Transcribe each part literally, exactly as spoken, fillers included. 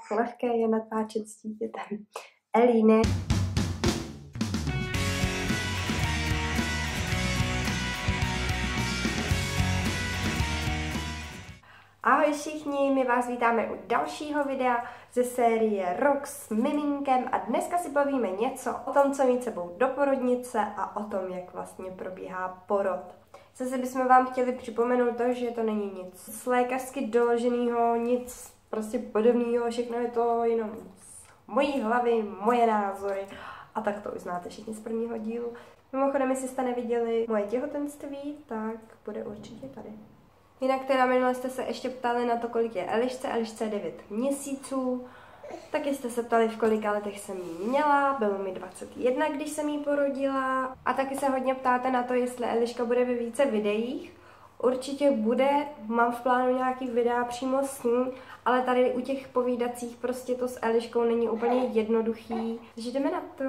lehké je natáčet s dítětem. Elíny. Ahoj všichni, my vás vítáme u dalšího videa ze série Rok s miminkem a dneska si bavíme něco o tom, co mít sebou do porodnice a o tom, jak vlastně probíhá porod. Zase bychom vám chtěli připomenout to, že to není nic z lékařsky doloženého, nic prostě podobného, všechno je to jenom z mojí hlavy, moje názory a tak to už znáte všichni z prvního dílu. Mimochodem, jestli jste neviděli moje těhotenství, tak bude určitě tady. Jinak teda minule jste se ještě ptali na to, kolik je Elišce. Elišce je devět měsíců. Taky jste se ptali, v kolika letech jsem jí měla. Bylo mi dvacet jedna, když jsem jí porodila. A taky se hodně ptáte na to, jestli Eliška bude ve více videích. Určitě bude, mám v plánu nějaký videa přímo s ní, ale tady u těch povídacích prostě to s Eliškou není úplně jednoduchý. Takže jdeme na to.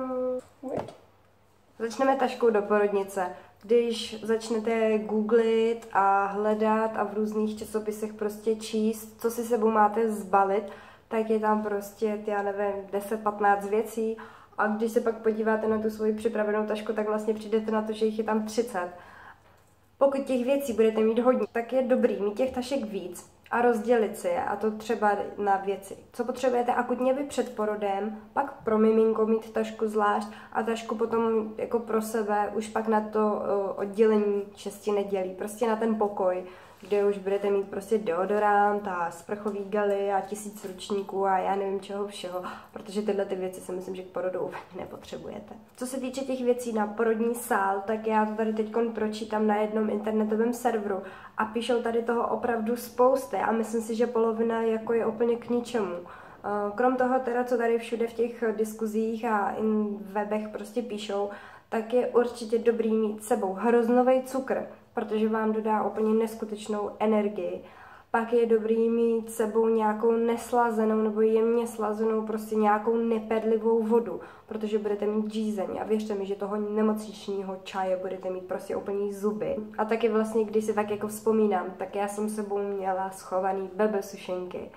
Začneme taškou do porodnice. Když začnete googlit a hledat a v různých časopisech prostě číst, co si sebou máte zbalit, tak je tam prostě, já nevím, deset patnáct věcí. A když se pak podíváte na tu svoji připravenou tašku, tak vlastně přijdete na to, že jich je tam třicet. Pokud těch věcí budete mít hodně, tak je dobrý mít těch tašek víc a rozdělit si je, a to třeba na věci. Co potřebujete akutně vy před porodem, pak pro miminko mít tašku zvlášť a tašku potom jako pro sebe už pak na to uh, oddělení šesti nedělí, prostě na ten pokoj, kde už budete mít prostě deodorant a sprchový galy a tisíc ručníků a já nevím čeho všeho, protože tyhle ty věci si myslím, že k porodu úplně nepotřebujete. Co se týče těch věcí na porodní sál, tak já to tady teď pročítám na jednom internetovém serveru a píšou tady toho opravdu spousty a myslím si, že polovina jako je úplně k ničemu. Krom toho teda, co tady všude v těch diskuzích a in webech prostě píšou, tak je určitě dobrý mít s sebou hroznový cukr, protože vám dodá úplně neskutečnou energii. Pak je dobrý mít s sebou nějakou neslazenou nebo jemně slazenou, prostě nějakou nepedlivou vodu, protože budete mít žízeň a věřte mi, že toho nemocničního čaje budete mít prostě úplný zuby. A taky vlastně, když si tak jako vzpomínám, tak já jsem s sebou měla schovaný bebe sušenky.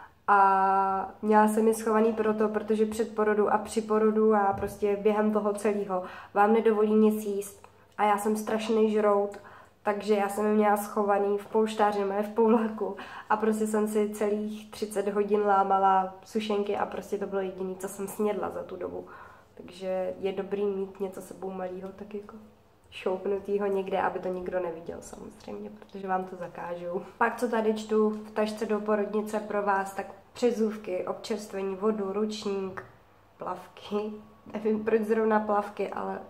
A měla jsem je schovaný proto, protože před porodu a při porodu a prostě během toho celého vám nedovolí nic jíst. A já jsem strašný žrout, takže já jsem je měla schovaný v polštáři, nebo v poulaku a prostě jsem si celých třicet hodin lámala sušenky a prostě to bylo jediné, co jsem snědla za tu dobu. Takže je dobrý mít něco sebou malýho, tak jako šoupnutýho někde, aby to nikdo neviděl samozřejmě, protože vám to zakážou. Pak co tady čtu v tašce do porodnice pro vás, tak přezůvky, občerstvení, vodu, ručník, plavky. Nevím, proč zrovna plavky, ale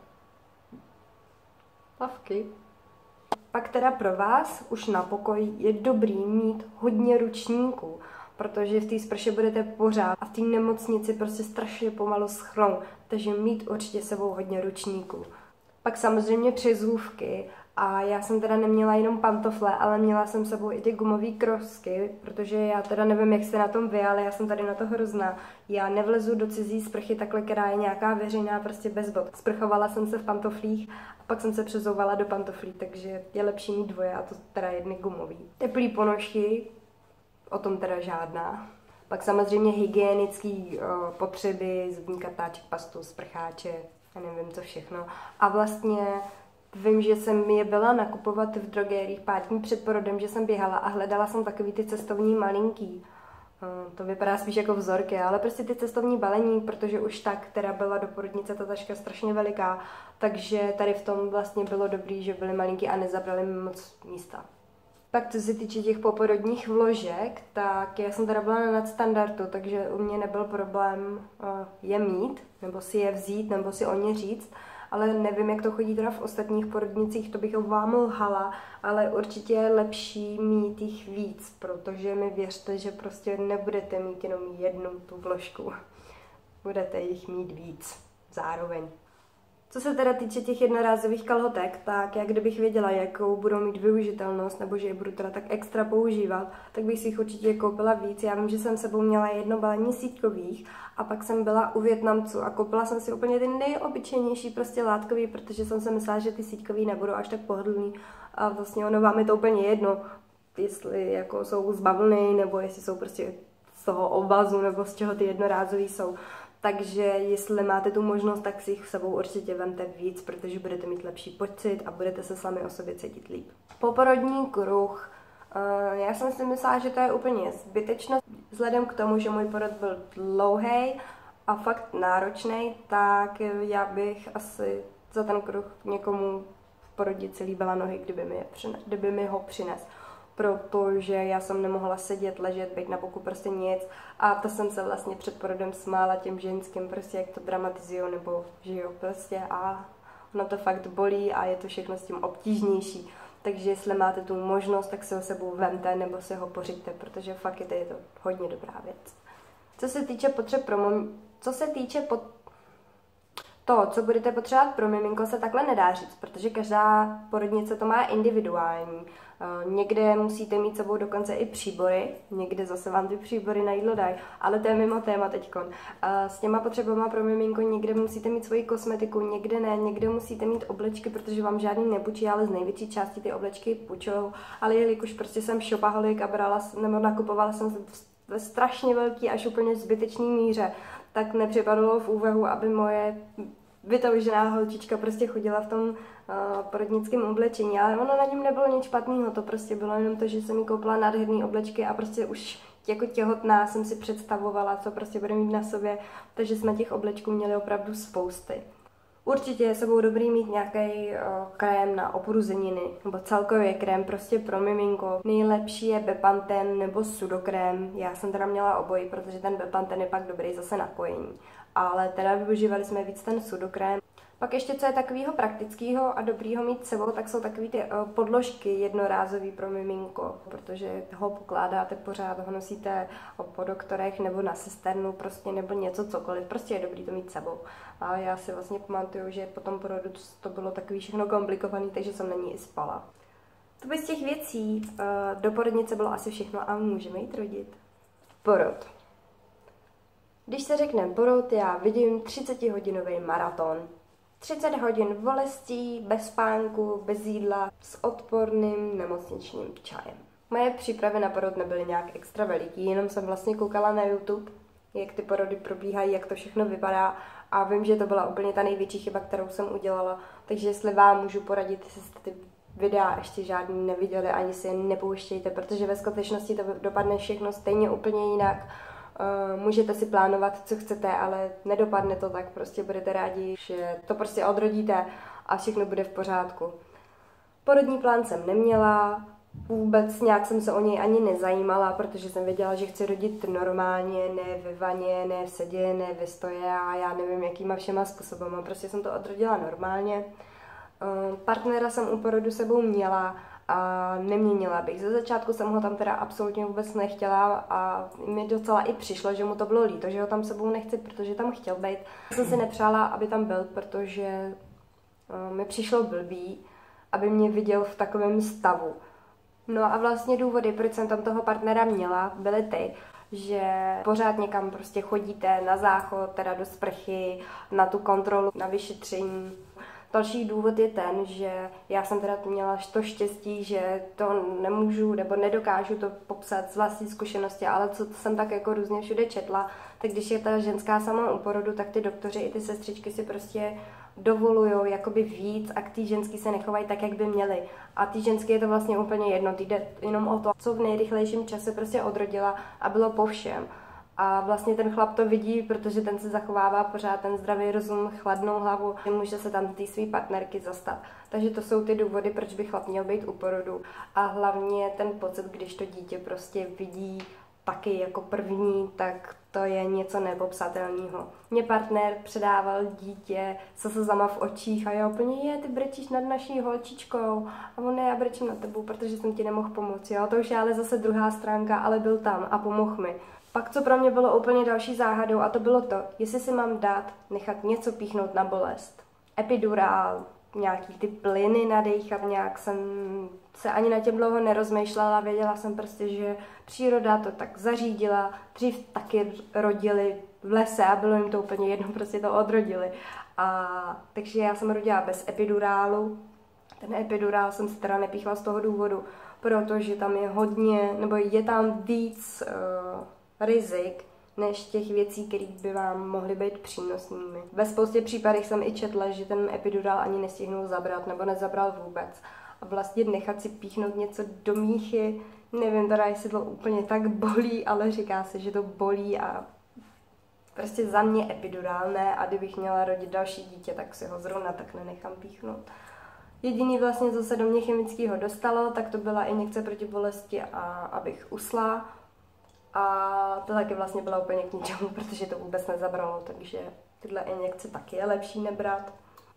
plavky. Pak teda pro vás už na pokoji je dobrý mít hodně ručníků, protože v té sprše budete pořád a v té nemocnici prostě strašně pomalu schnou, takže mít určitě sebou hodně ručníků. Pak samozřejmě přezůvky a já jsem teda neměla jenom pantofle, ale měla jsem sebou i ty gumové krosky, protože já teda nevím, jak jste na tom vy, ale já jsem tady na to hrozná. Já nevlezu do cizí sprchy takhle, která je nějaká veřejná, prostě bez bod. Sprchovala jsem se v pantoflích a pak jsem se přezouvala do pantoflí, takže je lepší mít dvoje a to teda jedny gumový. Teplý ponožky, o tom teda žádná. Pak samozřejmě hygienické uh, potřeby, zubní kartáček, pastu, sprcháče, já nevím co všechno. A vlastně vím, že jsem je byla nakupovat v drogériích pár dní před porodem, že jsem běhala a hledala jsem takový ty cestovní malinký. To vypadá spíš jako vzorky, ale prostě ty cestovní balení, protože už tak teda byla do porodnice ta taška strašně veliká, takže tady v tom vlastně bylo dobrý, že byly malinký a nezabrali mi moc místa. Pak co se týče těch poporodních vložek, tak já jsem teda byla na nadstandardu, takže u mě nebyl problém je mít, nebo si je vzít, nebo si o ně říct, ale nevím, jak to chodí teda v ostatních porodnicích, to bych vám lhala, ale určitě je lepší mít jich víc, protože mi věřte, že prostě nebudete mít jenom jednu tu vložku, budete jich mít víc zároveň. Co se teda týče těch jednorázových kalhotek, tak já kdybych věděla, jakou budou mít využitelnost, nebo že je budu teda tak extra používat, tak bych si jich určitě koupila víc. Já vím, že jsem sebou měla jedno balení sítkových a pak jsem byla u Vietnamců a koupila jsem si úplně ty nejobyčejnější prostě látkový, protože jsem si myslela, že ty sítkový nebudou až tak pohodlný a vlastně ono vám je to úplně jedno, jestli jako jsou z bavlny nebo jestli jsou prostě z toho obazu nebo z čeho ty jednorázový jsou. Takže jestli máte tu možnost, tak si jich s sebou určitě vemte víc, protože budete mít lepší pocit a budete se sami o sobě cítit líp. Poporodní kruh. Já jsem si myslela, že to je úplně zbytečné. Vzhledem k tomu, že můj porod byl dlouhý a fakt náročný, tak já bych asi za ten kruh někomu v porodnici líbila nohy, kdyby mi, je přines, kdyby mi ho přines. Protože já jsem nemohla sedět, ležet, být na boku, prostě nic. A to jsem se vlastně před porodem smála těm ženským, prostě jak to dramatizujou, nebo že jo, prostě a ono to fakt bolí a je to všechno s tím obtížnější. Takže jestli máte tu možnost, tak si ho sebou vemte nebo si ho pořiďte, protože fakt je to, je to hodně dobrá věc. Co se týče potřeb pro mom... Co se týče pot... To, co budete potřebovat pro miminko, se takhle nedá říct, protože každá porodnice to má individuální. Někde musíte mít sebou dokonce i příbory, někde zase vám ty příbory na jídlo dají, ale to je mimo téma teďkon. S těma potřebama pro miminko někde musíte mít svoji kosmetiku, někde ne, někde musíte mít oblečky, protože vám žádný nepůjčí, ale z největší části ty oblečky půjčujou. Ale jelikož prostě jsem shopaholic a brala, nebo nakupovala jsem ve strašně velký až úplně zbytečný míře, tak nepřipadalo v úvahu, aby moje vytoužená holčička prostě chodila v tom uh, porodnickém oblečení, ale ono na něm nebylo nic špatného, to prostě bylo jenom to, že jsem jí koupila nádherné oblečky a prostě už jako těhotná jsem si představovala, co prostě bude mít na sobě, takže jsme těch oblečků měli opravdu spousty. Určitě je sebou dobrý mít nějaký uh, krém na opruzeniny, nebo celkově krém prostě pro miminko. Nejlepší je Bepanthen nebo Sudokrém. Já jsem teda měla obojí, protože ten Bepanthen je pak dobrý zase na kojení. Ale teda využívali jsme víc ten Sudokrém. Pak ještě, co je takového praktického a dobrýho mít s sebou, tak jsou takové ty uh, podložky jednorázový pro miminko, protože ho pokládáte pořád, ho nosíte po doktorech nebo na cisternu prostě, nebo něco cokoliv, prostě je dobrý to mít s sebou. A já si vlastně pamatuju, že po tom porodu to bylo takový všechno komplikovaný, takže jsem na ní i spala. To by z těch věcí uh, do porodnice bylo asi všechno a můžeme jít rodit. Porod. Když se řekne porod, já vidím třicetihodinový maraton. třicet hodin bolestí, bez spánku, bez jídla, s odporným nemocničním čajem. Moje přípravy na porod nebyly nějak extra veliký, jenom jsem vlastně koukala na YouTube, jak ty porody probíhají, jak to všechno vypadá a vím, že to byla úplně ta největší chyba, kterou jsem udělala, takže jestli vám můžu poradit, jestli jste ty videa ještě žádný neviděli, ani si je nepouštějte, protože ve skutečnosti to dopadne všechno stejně úplně jinak. Uh, můžete si plánovat, co chcete, ale nedopadne to tak, prostě budete rádi, že to prostě odrodíte a všechno bude v pořádku. Porodní plán jsem neměla, vůbec nějak jsem se o něj ani nezajímala, protože jsem věděla, že chci rodit normálně, ne ve vaně, ne v sedě, ne ve stoje a já nevím, jakýma všema způsobama, prostě jsem to odrodila normálně. Uh, partnera jsem u porodu sebou měla, a neměnila bych. Ze začátku jsem ho tam teda absolutně vůbec nechtěla a mi docela i přišlo, že mu to bylo líto, že ho tam sebou nechci, protože tam chtěl být. Já jsem si nepřála, aby tam byl, protože uh, mi přišlo blbý, aby mě viděl v takovém stavu. No a vlastně důvody, proč jsem tam toho partnera měla, byly ty, že pořád někam prostě chodíte na záchod, teda do sprchy, na tu kontrolu, na vyšetření. Další důvod je ten, že já jsem teda měla to štěstí, že to nemůžu nebo nedokážu to popsat z vlastní zkušenosti, ale co jsem tak jako různě všude četla, tak když je ta ženská sama u porodu, tak ty doktoři i ty sestřičky si prostě dovolujou jakoby víc a k té ženský se nechovají tak, jak by měly. A ty ženské je to vlastně úplně jedno, jde jenom o to, co v nejrychlejším čase prostě odrodila a bylo po všem. A vlastně ten chlap to vidí, protože ten se zachovává pořád ten zdravý rozum, chladnou hlavu, může se tam té své partnerky zastat. Takže to jsou ty důvody, proč by chlap měl být u porodu. A hlavně ten pocit, když to dítě prostě vidí taky jako první, tak to je něco nepopsatelného. Mě partner předával dítě se slzama v očích a já úplně, je, ty brečíš nad naší holčičkou. A on, ne, já brečím nad tebou, protože jsem ti nemohl pomoct. Jo? To už je ale zase druhá stránka, ale byl tam a pomohl mi. Pak, co pro mě bylo úplně další záhadou, a to bylo to, jestli si mám dát nechat něco píchnout na bolest. Epidurál, nějaký ty plyny nadejchat, nějak jsem se ani na těm dlouho nerozmýšlela, věděla jsem prostě, že příroda to tak zařídila, dřív taky rodili v lese a bylo jim to úplně jedno, prostě to odrodili. A takže já jsem rodila bez epidurálu, ten epidurál jsem si teda nepíchla z toho důvodu, protože tam je hodně, nebo je tam víc uh, rizik, než těch věcí, které by vám mohly být přínosnými. Ve spoustě případech jsem i četla, že ten epidural ani nestihnul zabrat, nebo nezabral vůbec. A vlastně nechat si píchnout něco do míchy, nevím teda, jestli to úplně tak bolí, ale říká se, že to bolí a prostě za mě epidural ne, a kdybych měla rodit další dítě, tak si ho zrovna tak nenechám píchnout. Jediný vlastně, co se do mě chemického dostalo, tak to byla injekce proti bolesti, a abych usla. A to taky vlastně bylo úplně k ničemu, protože to vůbec nezabralo, takže tyhle injekce taky je lepší nebrat.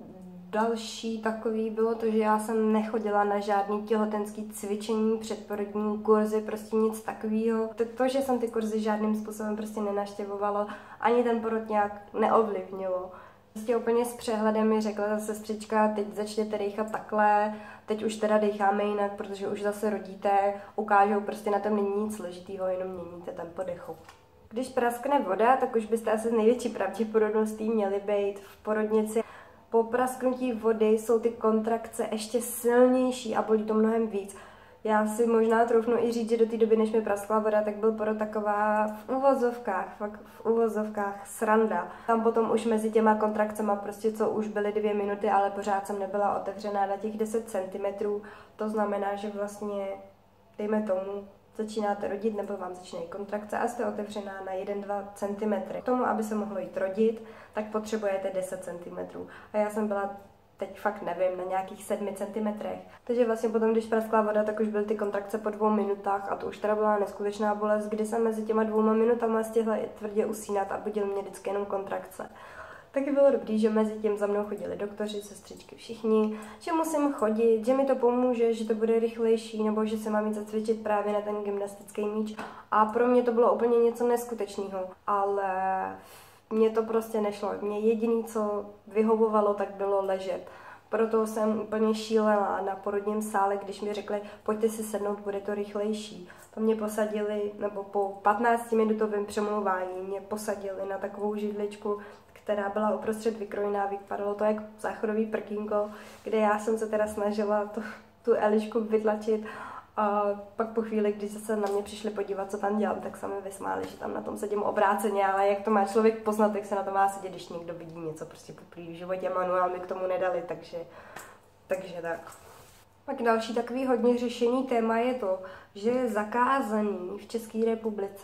Další takový bylo to, že já jsem nechodila na žádný těhotenský cvičení, předporodní kurzy, prostě nic takového. To, že jsem ty kurzy žádným způsobem prostě nenaštěvovala, ani ten porod nějak neovlivnilo. Prostě úplně s přehledem mi řekla ta sestřička, teď začněte dejchat takhle, teď už teda dejcháme jinak, protože už zase rodíte, ukážou, prostě na tom není nic složitýho, jenom měníte tempo dechu. Když praskne voda, tak už byste asi s největší pravděpodobností měli být v porodnici. Po prasknutí vody jsou ty kontrakce ještě silnější a bolí to mnohem víc. Já si možná troufnu i říct, že do té doby, než mi praskla voda, tak byl porod taková v uvozovkách, fakt v uvozovkách sranda. Tam potom už mezi těma kontrakcema prostě co už byly dvě minuty, ale pořád jsem nebyla otevřená na těch deset centimetrů. To znamená, že vlastně, dejme tomu, začínáte rodit nebo vám začínají kontrakce a jste otevřená na jedna až dva centimetry. K tomu, aby se mohlo jít rodit, tak potřebujete deset centimetrů. A já jsem byla teď fakt nevím, na nějakých sedmi centimetrech. Takže vlastně potom, když praskla voda, tak už byly ty kontrakce po dvou minutách a to už teda byla neskutečná bolest, kdy jsem mezi těma dvouma minutama stihla i tvrdě usínat a budil mě vždycky jenom kontrakce. Taky bylo dobrý, že mezi tím za mnou chodili doktoři, sestřičky, všichni, že musím chodit, že mi to pomůže, že to bude rychlejší, nebo že se mám jít zacvičit právě na ten gymnastický míč. A pro mě to bylo úplně něco neskutečného, ale mně to prostě nešlo. Mně jediné, co vyhovovalo, tak bylo ležet. Proto jsem úplně šílela na porodním sále, když mi řekli, pojďte si sednout, bude to rychlejší. To mě posadili, nebo po patnáctiminutovém přemlouvání mě posadili na takovou židličku, která byla uprostřed vykrojená, vypadalo to jak záchodový prkínko, kde já jsem se teda snažila to, tu Elišku vytlačit. A pak po chvíli, když se na mě přišli podívat, co tam dělám, tak se mi vysmáli, že tam na tom sedím obráceně, ale jak to má člověk poznat, jak se na to má sedět, když někdo vidí něco prostě poprvé v životě, manuál mi k tomu nedali, takže, takže tak. Pak další takový hodně řešený téma je to, že je zakázaný v České republice,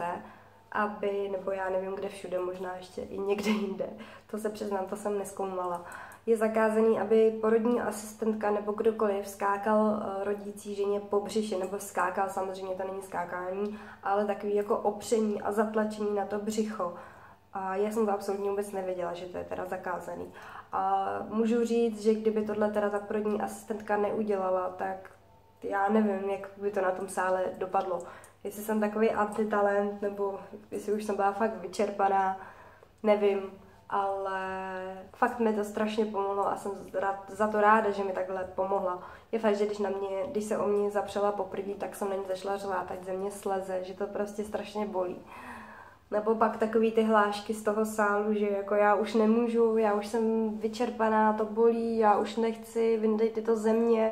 aby, nebo já nevím kde všude, možná ještě i někde jinde, to se přiznám, to jsem nezkoumala, je zakázaný, aby porodní asistentka nebo kdokoliv skákal rodící ženě po břiše, nebo skákal, samozřejmě to není skákání, ale takový jako opření a zatlačení na to břicho. A já jsem to absolutně vůbec nevěděla, že to je teda zakázaný. A můžu říct, že kdyby tohle teda ta porodní asistentka neudělala, tak já nevím, jak by to na tom sále dopadlo. Jestli jsem takový antitalent, nebo jestli už jsem byla fakt vyčerpaná, nevím. Ale fakt mi to strašně pomohlo a jsem za to ráda, že mi takhle pomohla. Je fakt, že když, na mě, když se o mě zapřela poprvé, tak jsem na ní začala řvát, ať ze mě sleze, že to prostě strašně bolí. Nebo pak takový ty hlášky z toho sálu, že jako já už nemůžu, já už jsem vyčerpaná, to bolí, já už nechci, vyndejte to ze mě.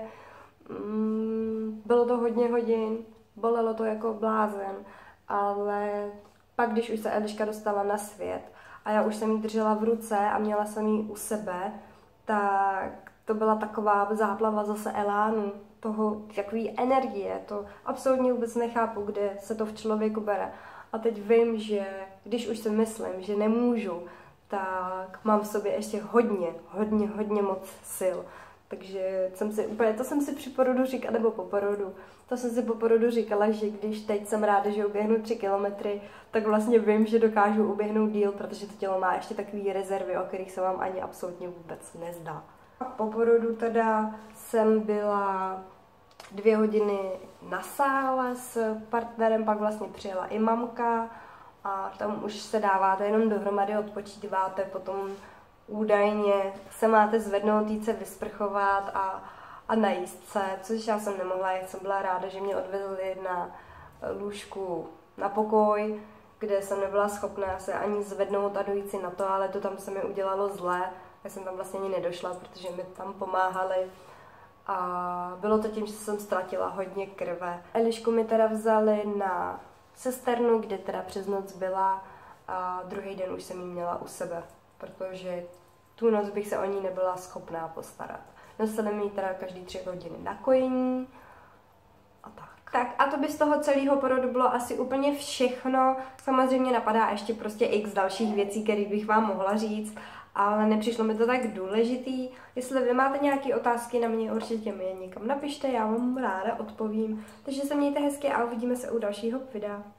Mm, bylo to hodně hodin, bolelo to jako blázen, ale pak, když už se Eliška dostala na svět, a já už jsem ji držela v ruce a měla jsem ji u sebe, tak to byla taková záplava zase elánu, toho, takový energie, to absolutně vůbec nechápu, kde se to v člověku bere. A teď vím, že když už si myslím, že nemůžu, tak mám v sobě ještě hodně, hodně, hodně moc sil. Takže jsem si úplně, to jsem si při porodu říkala, nebo po porodu, to jsem si po porodu říkala, že když teď jsem ráda, že uběhnu tři kilometry, tak vlastně vím, že dokážu uběhnout díl, protože to tělo má ještě takové rezervy, o kterých se vám ani absolutně vůbec nezdá. Po porodu teda jsem byla dvě hodiny na sále s partnerem, pak vlastně přijela i mamka a tam už se dáváte jenom dohromady, odpočíváte, potom údajně se máte zvednout, jít se vysprchovat a, a najíst se, což já jsem nemohla, jak jsem byla ráda, že mě odvezli na lůžku na pokoj, kde jsem nebyla schopná se ani zvednout a dojít si na to, ale to tam se mi udělalo zlé, já jsem tam vlastně ani nedošla, protože mi tam pomáhali. A bylo to tím, že jsem ztratila hodně krve. Elišku mi teda vzali na sesternu, kde teda přes noc byla a druhý den už jsem ji měla u sebe, protože tu noc bych se o ní nebyla schopná postarat. Nosili mi teda každý tři hodiny na kojení a tak. Tak a to by z toho celého porodu bylo asi úplně všechno. Samozřejmě napadá ještě prostě x dalších věcí, které bych vám mohla říct, ale nepřišlo mi to tak důležitý. Jestli vy máte nějaké otázky na mě, určitě mi je někam napište, já vám ráda odpovím. Takže se mějte hezky a uvidíme se u dalšího videa.